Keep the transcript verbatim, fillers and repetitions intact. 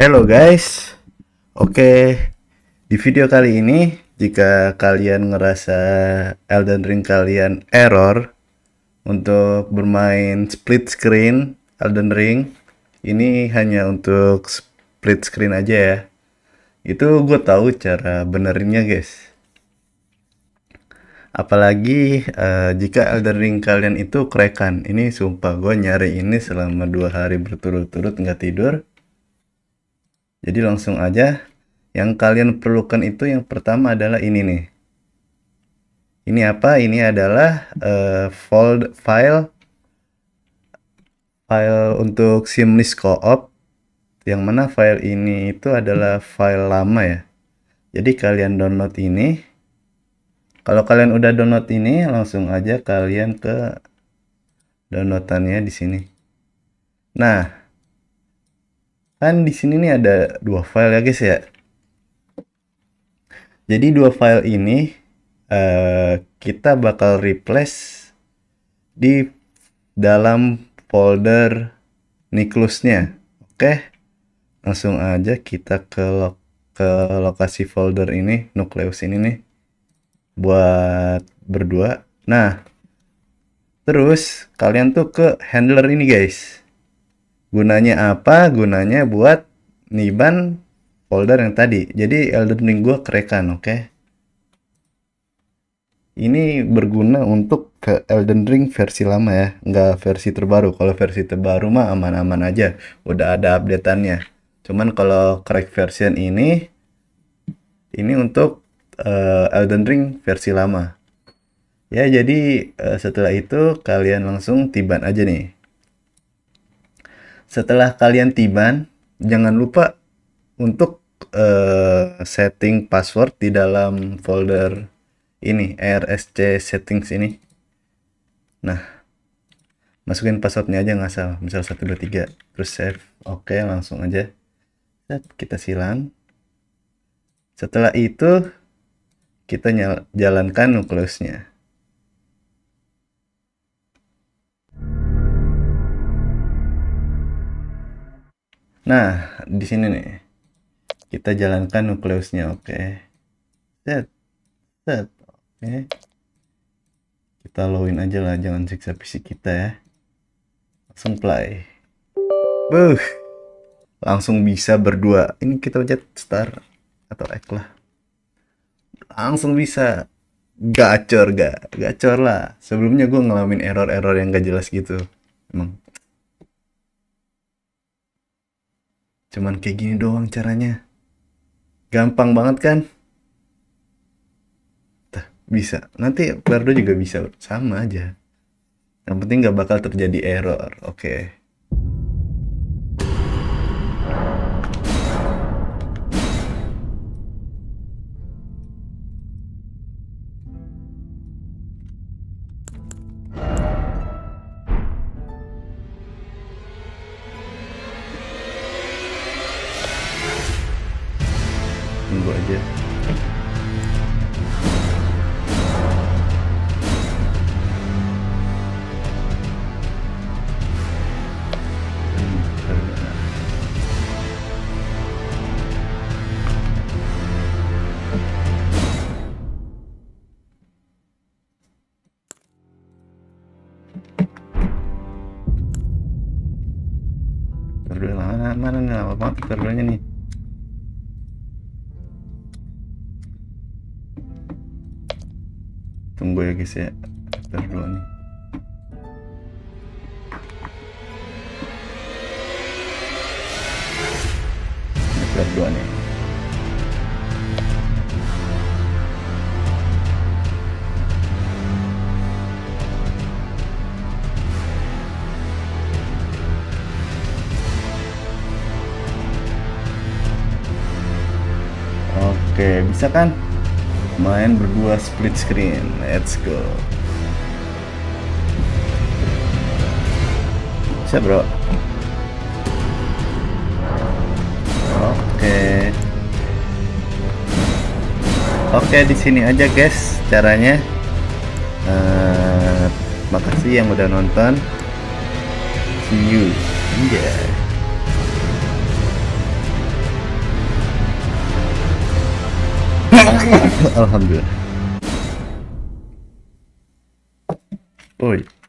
Hello guys, oke di video kali ini jika kalian ngerasa Elden Ring kalian error untuk bermain split screen Elden Ring, ini hanya untuk split screen aja ya. Itu gue tahu cara benerinnya guys. Apalagi uh, jika Elden Ring kalian itu kerekan. Ini sumpah gue nyari ini selama dua hari berturut-turut nggak tidur. Jadi langsung aja, yang kalian perlukan itu yang pertama adalah ini nih. Ini apa? Ini adalah uh, fold file file untuk Seamless Co-op. Yang mana file ini itu adalah file lama ya. Jadi kalian download ini. Kalau kalian udah download ini, langsung aja kalian ke downloadannya di sini. Nah, kan di sini nih ada dua file ya guys ya. Jadi dua file ini uh, kita bakal replace di dalam folder Nicholausnya. Oke, langsung aja kita ke lo ke lokasi folder ini, Nucleus ini nih, buat berdua. Nah, terus kalian tuh ke handler ini guys. Gunanya apa? Gunanya buat niban folder yang tadi. Jadi Elden Ring gue kerekan, oke? Okay? Ini berguna untuk ke Elden Ring versi lama ya, nggak versi terbaru. Kalau versi terbaru mah aman-aman aja, udah ada updateannya. Cuman kalau crack version ini, ini untuk uh, Elden Ring versi lama. Ya jadi uh, setelah itu kalian langsung tiban aja nih. Setelah kalian tiban, jangan lupa untuk uh, setting password di dalam folder ini, R S C settings ini. Nah, masukin passwordnya aja nggak salah, misal satu dua tiga, terus save. Oke, langsung aja kita silang. Setelah itu kita jalankan Nucleusnya. Nah, di sini nih kita jalankan Nucleusnya, oke. Set, set, oke. Kita login aja lah, jangan siksa fisik kita ya. Langsung play. Buh, langsung bisa berdua. Ini kita pencet start atau X lah. Langsung bisa. Gacor gak? Gacor lah. Sebelumnya gue ngalamin error-error yang gak jelas gitu. Emang. Cuman kayak gini doang caranya. Gampang banget kan? Tuh, bisa. Nanti Clardo juga bisa. Sama aja. Yang penting gak bakal terjadi error. Oke. Okay. Tunggu aja. Terus mana mana nih lama banget terusnya nih. Tunggu ya guys ya, terus dulu nih. Terus dua nih. Oke, bisa kan? Main berdua split screen, let's go. Bisa bro. Oke. Oke, di sini aja guys caranya. Uh, makasih yang udah nonton. See you. Anjay. Alhamdulillah. Oi.